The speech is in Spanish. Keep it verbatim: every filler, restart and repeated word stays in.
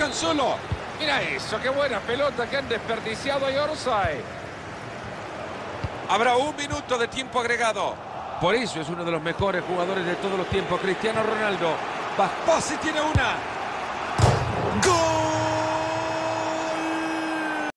tan solo. Mira eso, qué buena pelota que han desperdiciado ahí Orsay. Habrá un minuto de tiempo agregado. Por eso es uno de los mejores jugadores de todos los tiempos, Cristiano Ronaldo. Van Persie tiene una. ¡Gol!